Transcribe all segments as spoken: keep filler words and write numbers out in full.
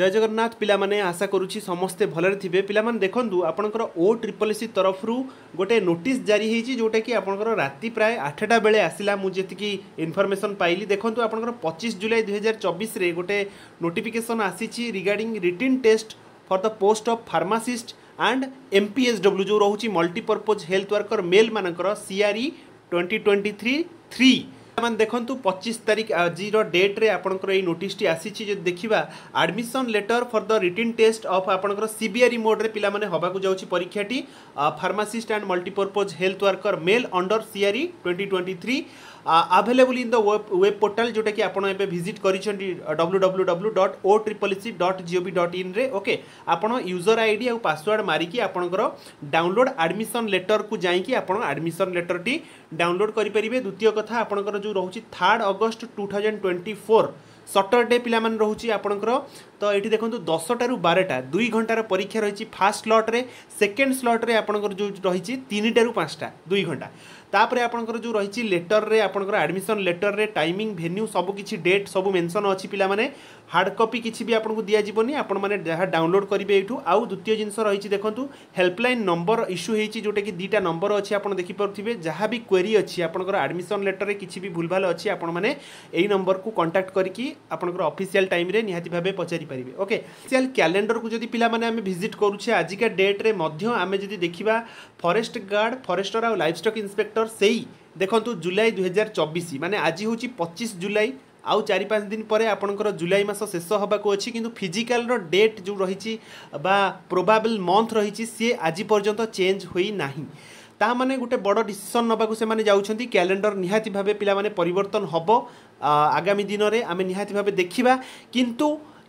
जय जगन्नाथ पिला माने आशा करुच्ची समस्ते भलरे थिबे। पिला माने देखंतु आपणकर ओ ट्रिपल सी तरफ गोटे नोटिस जारी होती जोटा कि आपणकर राति प्राय आठटा बेले आसिला मु जेतिकी इनफॉरमेशन पाइली। देखंतु आपणकर पच्चीस जुलाई दुई हजार चौबीस रे गोटे नोटिफिकेशन आसी regarding written test for the post of pharmacist and MPSW जो रोची मल्टीपर्पज हेल्थ वर्कर मेल मानकर CRE twenty twenty three three मान देखंतु पच्चीस तारीख आज डेट रे आपनकर ए नोटिस टी आसी जे देखिबा admission letter for the written test of आपनकर सीबीआरई मोड रे पिला माने हबा को जाउची परीक्षा टी pharmacist and multipurpose health worker male under CRE twenty twenty three available in the web portal जोटा कि आपन एबे विजिट करिसेंती W W W dot O triple C dot G O V dot. Okay आपन यूजर आईडी और password मारिकी आपनकर download admission letter को जाईकी आपन एडमिशन लेटर टी डाउनलोड करि परिबे। द्वितीय कथा आपनकर जो रहउची थर्ड अगस्त two thousand twenty four Saturday पिला मन रहउची आपनकर तो ये देखो दसटा बारटा दुई घंटार परीक्षा रही फास्ट स्लॉट रे सेकेंड स्लॉट रे आपनकर जो रही तीन टारू पाँचटा दुई घंटा तापर आपनकर जो रही लेटर रे आपनकर एडमिशन लेटर रे टाइमिंग वेन्यू सब किछि डेट सब मेंशन अछि पिला माने हार्ड कॉपी किछि भी आपनको दिया जीवनी आपण माने जहाँ डाउनलोड करेंगे एठू। आउ द्वितीय जिनस रही देखो हेल्पलाइन नंबर इश्यू होती जोटा कि दुईटा नंबर अच्छी आप देखिपे जहाँ भी क्वेरी अच्छी आपनकर एडमिशन लेटर रे किछि भी भूलभाल अच्छी आपण माने एई नंबर को कांटेक्ट करके आपनकर ऑफिशियल टाइम रे निहाती भाबे पचारि पारिबे। ओके ऑफिशियल कैलेंडर को जदि पिला माने आमे विजिट करूछे आजिका डेट रे मध्य आमे जदि देखिबा फॉरेस्ट गार्ड फॉरेस्टर और लाइवस्टॉक इंस्पेक्टर सेही देखंतु जुलाई दुई हजार चौबीस माने आज हूँ पच्चीस जुलाई आउ चारि पाँच दिन पर आपनकर जुलाई मास शेष होगा अच्छी किंतु फिजिकल रो डेट जो रही प्रोबाबल मंथ रही सी आज पर्यंत चेंज होई नाही ता माने गोटे बड़ डिसीजन नबाकू से माने जाउछंती कैलेंडर निहाती भाबे पिला माने परिवर्तन हबो आगामी दिन में आमे निहाती भाबे देखिबा किंतु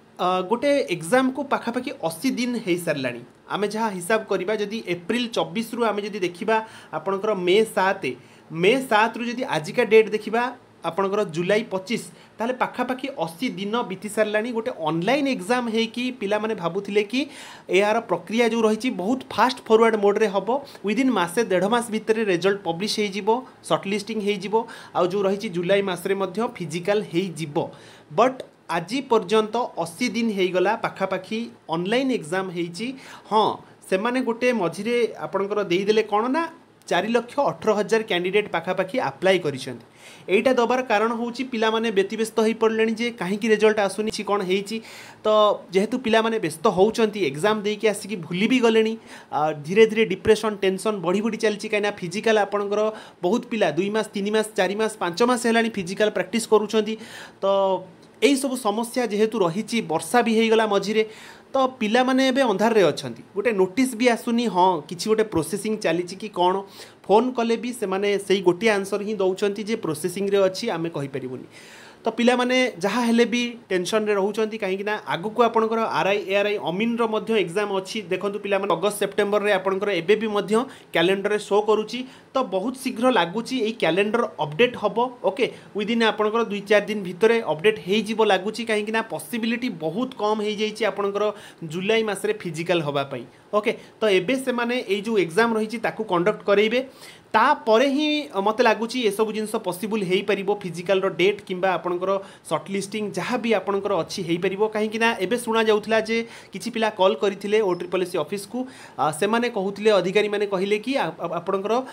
गोटे एग्जाम को पाखापाखि अस्सी दिन हो साराणी आमे जहाँ हिसाब करवा जदि एप्रिल चौबीस रु आमे जदि देखिबा आपनकर मे सात मे सात रु जदि आजिका डेट देखिबा आपनकर जुलाई पच्चीस ताले पाखापाखि अस्सी दिन बीती साराणी गोटे ऑनलाइन एग्जाम है कि पिला माने भाबुथिले कि यार प्रक्रिया जो रही बहुत फास्ट फॉरवर्ड मोड रे हबो विदिन मासे डेढ़ मास भितर रिजल्ट पब्लिश हो जिवो शॉर्टलिस्टिंग हो जिवो आ जो रही जुलाई मासरे मध्य फिजिकल हो जिवो बट आज पर्यंत अस्सी दिन हो गला पाखापाखि ऑनलाइन एग्जाम होईची। हाँ से माने गोटे मझिरे आपनकर देदेले कौन ना चार लक्ष अठर हजार कैंडिडेट पाखापाखि आप्लाय करिसेंती एटा दबार कारण होची पिला माने व्यतिव्यस्त हो पड़े जे कहीं रिजल्ट आसुनी कौन होती तो जेहेतु पिला माने व्यस्त होउचंती एग्जाम देकी आसिकी भूली भी गले धीरे धीरे डिप्रेशन टेंशन बढ़ी बढ़ी चलती कहीं फिजिकल आपणकर बहुत पिला दुई मास तीन मास चार मास पांच मास है फिजिकल प्रैक्टिस करूछंती तो यही सब समस्या जेहेतु रही वर्षा भी होगला मझिरे तो पिला माने एबे अंधार रे अछंती गोटे नोटिस भी आसुनी हाँ किसी गोटे प्रोसेसिंग चली कि कौन फोन कले भी से माने सही गोटे आंसर ही दौरान जे प्रोसेसिंग रे अच्छी आमे कहि परिबुनी तो पिला माने जहाँ हेले भी टेंशन रे रहउचंती कहीं ना आगु को आपनकर आरआई एआरआई अमीन रो मध्य एग्जाम अच्छी देखंतु पिला माने अगस्त सेप्टेम्बर रे आपनकर एबे भी मध्य कैलेंडर रे शो करूची तो बहुत शीघ्र लगुची एई कैलेंडर अपडेट हबो। ओके विदिन आपनकर दुई चार दिन भितरे अपडेट हेई जिवो लगुची कहीं ना पॉसिबिलिटी बहुत कम हो जाइए आपनकर जुलाई मासरे फिजिकल हवा पई। ओके तो एबे से माने एई जो एग्जाम रही ताकू कंडक्ट करेइबे तापर ही मत लगुच ये सब जिन पॉसिबल हो पार फिजिकल डेट किंबा आपनकर शॉर्टलिस्टिंग जहाँ भी आपनकर अच्छी हो पार कहीं एबे शुणा जाउथला जे किछि पिला कॉल करथिले ओ ट्रिपल सी ऑफिस को से माने कहूथिले अधिकारी माने कहिले कि आपनकर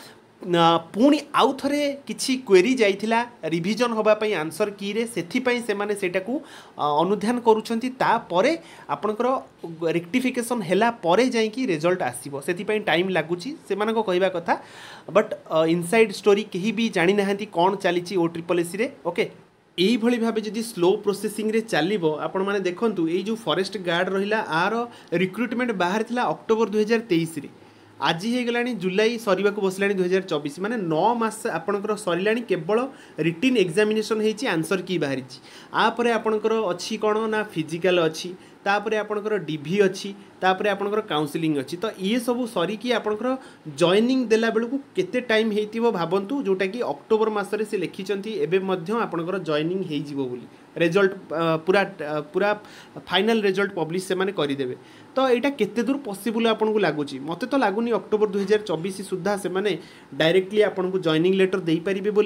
पुणी आउ थे किसी क्वेरी जाइथिला रिविजन होबा पई आंसर की रे सेथिपई से माने सेटा को अनुध्यान करूछंती तापरे आपनकर रेक्टिफिकेशन हेला परे जाइकी रिजल्ट आसीबो सेथिपई टाइम लागुची से मानको कहबा कथा बट इनसाइड स्टोरी केही भी जानि नाहंती कोन चलीची ओ ट्रिपल एस रे। ओके यही भली भाबे जदि स्लो प्रोसेसिंग रे चलिबो आपण माने देखंतु एई जो फॉरेस्ट गार्ड रहिला आर रिक्रुटमेंट बाहर थिला अक्टोबर दुई हजार तेईस रे आज हो गला जुलाई सरीवा को बसला दुई हजार चौबीस माने नौ मास आपणकर सरला केवल रिटिन एग्जामिनेशन होती आंसर की बाहरी आपरे आपणकर अच्छी कौन ना फिजिकल अच्छी तापरे आपणकर डीवी अच्छी तापरे आपणकर काउंसलिंग अच्छी तो ये सब सरीकी आपणकर जॉइनिंग देला बेलू केते टाइम हेतिबो भाबंतु जोटा कि अक्टोबर मासरे से लिखिचंती एबे मध्य आपणकर जॉइनिंग हेई जिवो बोली रिजल्ट पूरा पूरा फाइनल रिजल्ट पब्लिश से माने करि देबे तो यहाँ केते दूर पॉसिबल आपन को लगुच मत तो लगुनि अक्टोबर दुई हजार चौबीस सुधा से माने डायरेक्टली आपन को जॉइनिंग लेटर दे पारिबे बोली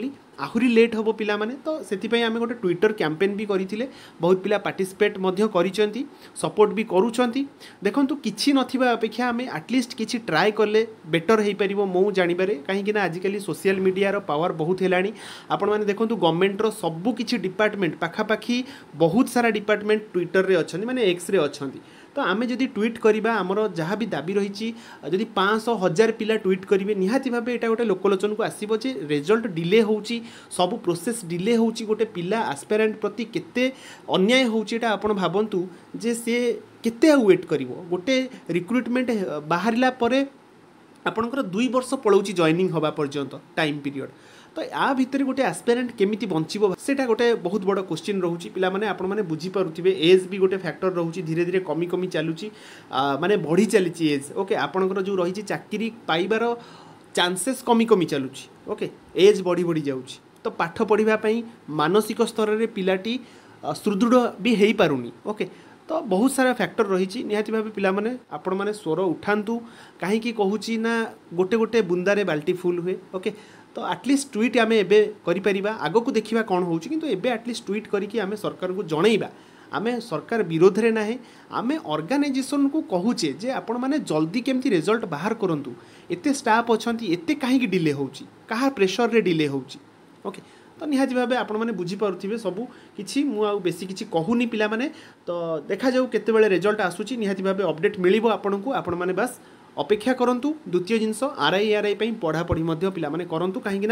आहुरी लेट हम पिला माने तो से आम गोटे ट्विटर कैंपेन भी करते बहुत पिला पार्टिसिपेट करिसेंती सपोर्ट भी करूछंती देखो किसी नथिबा अपेक्षा आम एटलिस्ट किसी ट्राए कले बेटर हो पार मो जानिबारे कहीं आजिकल सोशल मीडिया पावर बहुत है आपण मैंने देखो गवर्नमेंटर सबू किसी डिपार्टमेंट पाखापाखि बहुत सारा डिपार्टमेंट ट्विटर रे अच्छा माने एक्स रे अच्छा तो आम जदि ट्वीट करवा आमर जहाँ भी दाबी रही जदि पाँच हजार पिला ट्वीट करेंगे निहाती भाव यहाँ गोटे लोकलोचन को आसो जे रिजल्ट डिले होची सब प्रोसेस डिले होची गोटे पिला आस्पिरेंट प्रति केते अन्याय होची एटा आपण भाबंतु जे से केते वेट करिवो गोटे रिक्रुटमेंट बाहरिला परे आपणकर दुई वर्ष पड़ौची जॉइनिंग हवा पर्यंत टाइम पीरियड तो या भितर गोटे आस्पिरेंट केमिति बंचिबो सेटा गोटे बहुत बड़ क्वेश्चन रोची पिला माने आपण माने बुझी पारुथिबे एज भी गोटे फैक्टर रोची धीरे धीरे कमी कमी चलुची माने बढ़ी चली एज ओके आपणकर जो रही चाकरी पाइबार चांसेस कमी कमी चलुची ओके एज बढ़ी बढ़ी जाउची तो पाठ पढ़िबा पई मानसिक स्तर रे पिलाटी सुदृढ़ भी हेई पारुनी ओके तो बहुत सारा फैक्टर रही निहाती भाव पिला माने आपण माने स्वर उठांतु कहीं कहूँ ना गोटे गोटे बुंदारे बाल्टी फुल हुए ओके तो एटलिस्ट ट्वीट आम एवं आग को देखा कौन हो एटलिस्ट ट्वीट करके आम सरकार को जनइबा आम सरकार विरोध में ना आम ऑर्गेनाइजेशन को कहूचे जे आपण माने जल्दी केमती रिजल्ट बाहर करंतु एते स्टाफ अच्छा एते कहीं डिले होची कहा प्रेशर रे डिले होची ओके तो निहाती भाव आपण मैंने बुझीपारे सबू किसी मुझे बेसी किसी कहूनी पिला माने तो देखा जाऊ केतेबेले रिजल्ट आसूची निहाती भाव अपडेट मिलिबो आपण को आपण माने बस अपेक्षा करंतु द्वितीय जिनस आर आई आर आई पढ़ापढ़ी पिला माने करंतु कहीं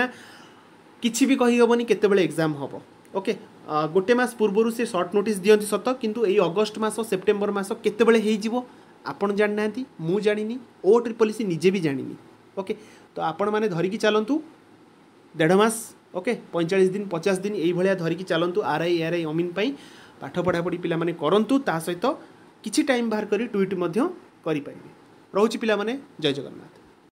किसी भी कही हेबनी केतेबेले एग्जाम हम ओके गोटे मास पूर्वर से शॉर्ट नोटिस दियंती सत किंतु एई अगस्ट मास सेप्टेम्बर मास केतेबेले हेइजिवो आपण जानि नांती मु जानिनी ओ ट्रिपल सी निजे भी जानिनी ओके तो आपण माने धरिकी चलंतु डेढ़ मास ओके पैंचाश दिन पचास दिन यही भाया धरिकी चलंतु आर आई आर आई अमीन पाई पाठ पढ़ापढ़ी पिला माने करंतु ता सहित किछि टाइम बाहर करी ट्वीट मध्य करि पारिबे। रहउछि पिला माने जय जगन्नाथ।